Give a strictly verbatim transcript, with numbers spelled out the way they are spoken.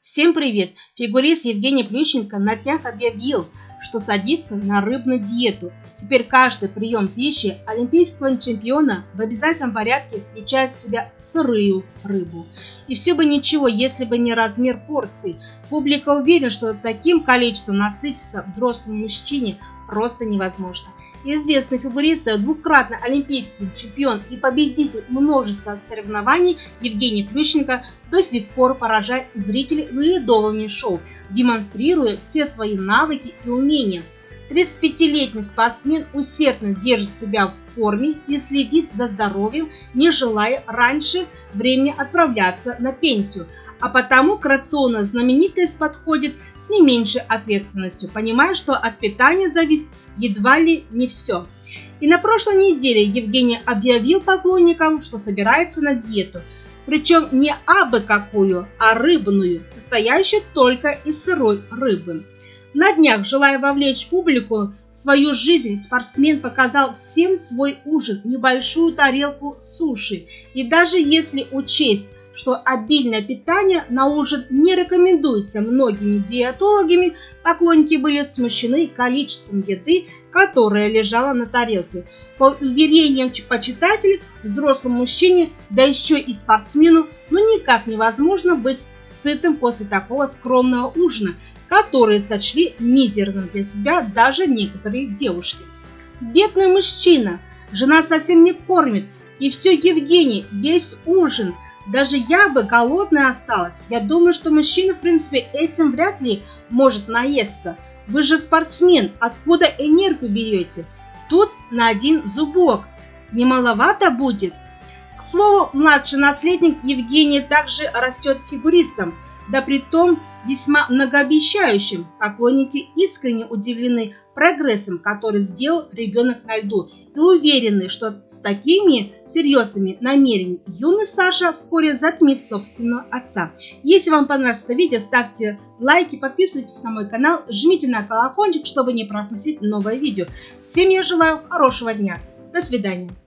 Всем привет! Фигурист Евгений Плющенко на днях объявил, что садится на рыбную диету. Теперь каждый прием пищи олимпийского чемпиона в обязательном порядке включает в себя сырую рыбу. И все бы ничего, если бы не размер порций. Публика уверена, что таким количеством насытиться взрослому мужчине просто невозможно. Известный фигурист, двукратный олимпийский чемпион и победитель множества соревнований Евгений Плющенко до сих пор поражает зрителей ледовыми шоу, демонстрируя все свои навыки и умения. тридцатипятилетний спортсмен усердно держит себя в форме и следит за здоровьем, не желая раньше времени отправляться на пенсию. А потому к рациону знаменитость подходит с не меньшей ответственностью, понимая, что от питания зависит едва ли не все. И на прошлой неделе Евгений объявил поклонникам, что собирается на диету. Причем не абы какую, а рыбную, состоящую только из сырой рыбы. На днях, желая вовлечь публику в свою жизнь, спортсмен показал всем свой ужин, небольшую тарелку суши. И даже если учесть, что обильное питание на ужин не рекомендуется многими диетологами, поклонники были смущены количеством еды, которая лежала на тарелке. По уверениям почитателей, взрослому мужчине, да еще и спортсмену, ну никак невозможно быть сытым после такого скромного ужина, который сочли мизерным для себя даже некоторые девушки. Бедный мужчина, жена совсем не кормит, и все Евгений, весь ужин. Даже я бы голодная осталась. Я думаю, что мужчина, в принципе, этим вряд ли может наесться. Вы же спортсмен, откуда энергию берете? Тут на один зубок. Не маловато будет? К слову, младший наследник Евгения также растет фигуристом, да притом весьма многообещающим. Поклонники искренне удивлены прогрессом, который сделал ребенок на льду, и уверены, что с такими серьезными намерениями юный Саша вскоре затмит собственного отца. Если вам понравилось это видео, ставьте лайки, подписывайтесь на мой канал, жмите на колокольчик, чтобы не пропустить новое видео. Всем я желаю хорошего дня. До свидания.